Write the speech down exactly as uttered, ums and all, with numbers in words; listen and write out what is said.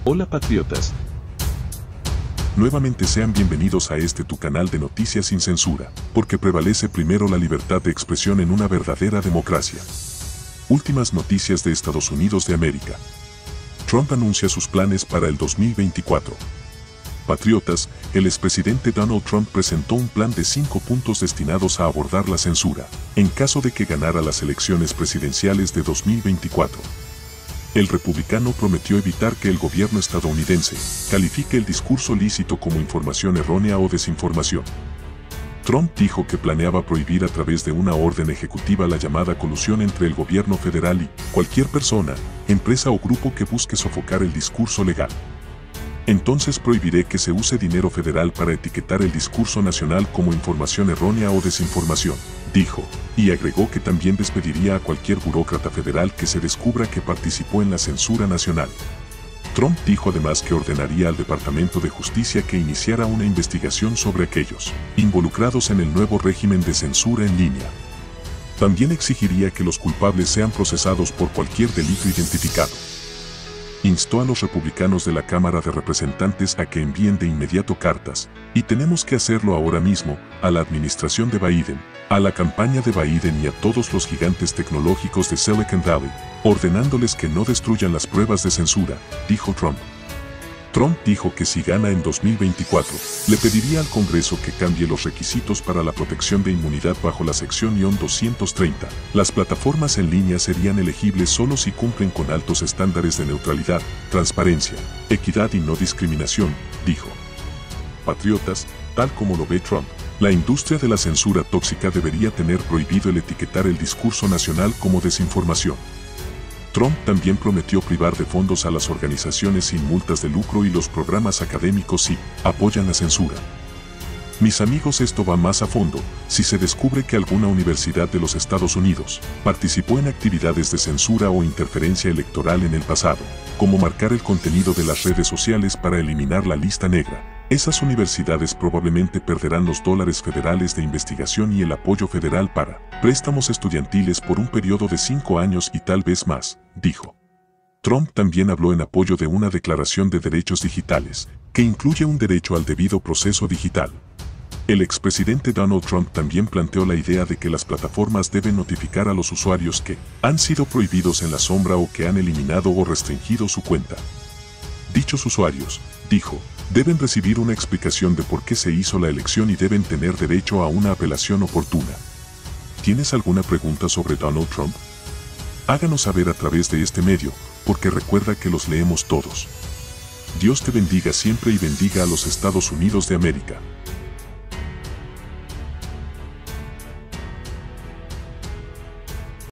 Hola patriotas. Nuevamente sean bienvenidos a este tu canal de noticias sin censura, porque prevalece primero la libertad de expresión en una verdadera democracia. Últimas noticias de Estados Unidos de América. Trump anuncia sus planes para el dos mil veinticuatro. Patriotas, el expresidente Donald Trump presentó un plan de cinco puntos destinados a abordar la censura, en caso de que ganara las elecciones presidenciales de dos mil veinticuatro. El republicano prometió evitar que el gobierno estadounidense califique el discurso lícito como información errónea o desinformación. Trump dijo que planeaba prohibir a través de una orden ejecutiva la llamada colusión entre el gobierno federal y cualquier persona, empresa o grupo que busque sofocar el discurso legal. Entonces prohibiré que se use dinero federal para etiquetar el discurso nacional como información errónea o desinformación, dijo, y agregó que también despediría a cualquier burócrata federal que se descubra que participó en la censura nacional. Trump dijo además que ordenaría al Departamento de Justicia que iniciara una investigación sobre aquellos involucrados en el nuevo régimen de censura en línea. También exigiría que los culpables sean procesados por cualquier delito identificado. Instó a los republicanos de la Cámara de Representantes a que envíen de inmediato cartas, y tenemos que hacerlo ahora mismo, a la administración de Biden, a la campaña de Biden y a todos los gigantes tecnológicos de Silicon Valley, ordenándoles que no destruyan las pruebas de censura, dijo Trump. Trump dijo que si gana en dos mil veinticuatro, le pediría al Congreso que cambie los requisitos para la protección de inmunidad bajo la sección doscientos treinta. Las plataformas en línea serían elegibles solo si cumplen con altos estándares de neutralidad, transparencia, equidad y no discriminación, dijo. Patriotas, tal como lo ve Trump, la industria de la censura tóxica debería tener prohibido el etiquetar el discurso nacional como desinformación. Trump también prometió privar de fondos a las organizaciones sin multas de lucro y los programas académicos si apoyan la censura. Mis amigos, esto va más a fondo. Si se descubre que alguna universidad de los Estados Unidos participó en actividades de censura o interferencia electoral en el pasado, como marcar el contenido de las redes sociales para eliminar la lista negra, esas universidades probablemente perderán los dólares federales de investigación y el apoyo federal para préstamos estudiantiles por un periodo de cinco años y tal vez más, dijo. Trump también habló en apoyo de una declaración de derechos digitales, que incluye un derecho al debido proceso digital. El expresidente Donald Trump también planteó la idea de que las plataformas deben notificar a los usuarios que han sido prohibidos en la sombra o que han eliminado o restringido su cuenta. Dichos usuarios, dijo, deben recibir una explicación de por qué se hizo la elección y deben tener derecho a una apelación oportuna. ¿Tienes alguna pregunta sobre Donald Trump? Háganos saber a través de este medio, porque recuerda que los leemos todos. Dios te bendiga siempre y bendiga a los Estados Unidos de América.